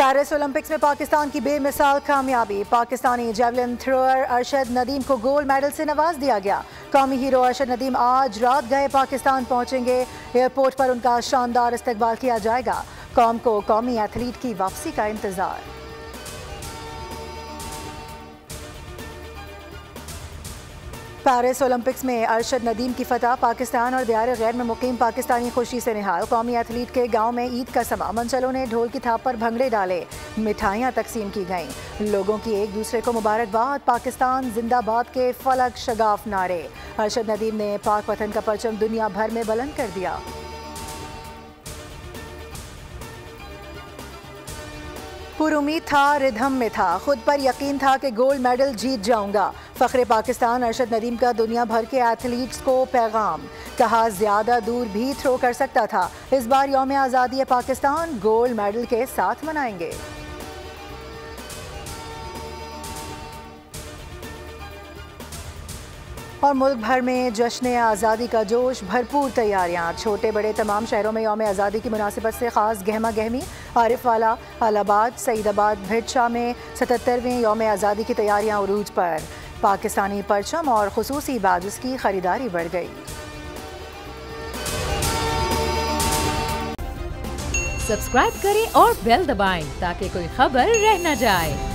Paris Olympics में पाकिस्तान की बेमिसाल कामयाबी। पाकिस्तानी जेवलिन थ्रोअर अरशद नदीम को गोल्ड मेडल से नवाज दिया गया। कौमी हीरो अरशद नदीम आज रात गए पाकिस्तान पहुंचेंगे। एयरपोर्ट पर उनका शानदार इस्तकबाल किया जाएगा। कौम को कौमी एथलीट की वापसी का इंतजार। पेरिस ओलंपिक्स में अरशद नदीम की फतह। पाकिस्तान और दियार गैर में मुकीम पाकिस्तानी खुशी से निहाल। कौमी एथलीट के गांव में ईद का समा। मंचलों ने ढोल की थाप पर भंगड़े डाले, मिठाइयां तकसीम की गईं। लोगों की एक दूसरे को मुबारकबाद। पाकिस्तान जिंदाबाद के फलक शगाफ नारे। अरशद नदीम ने पाक वतन का परचम दुनिया भर में बुलंद कर दिया। पुरुमीद था, रिधम में था, खुद पर यकीन था कि गोल्ड मेडल जीत जाऊंगा। फख्रे पाकिस्तान अरशद नदीम का दुनिया भर के एथलीट्स को पैगाम। कहा ज्यादा दूर भी थ्रो कर सकता था। इस बार यौम आज़ादी पाकिस्तान गोल्ड मेडल के साथ मनाएंगे। और मुल्क भर में जश्न आज़ादी का जोश, भरपूर तैयारियां। छोटे बड़े तमाम शहरों में यौम आज़ादी की मुनासिबत से खास गहमा गहमी। आरिफवाला, अलाहाबाद, सईदाबाद, भिटशा में 77वें यौम आज़ादी की तैयारियां उरूज पर। पाकिस्तानी परचम और खुसूसी बैजेस की खरीदारी बढ़ गई। सब्सक्राइब करें और बेल दबाएं ताकि कोई खबर रह न जाए।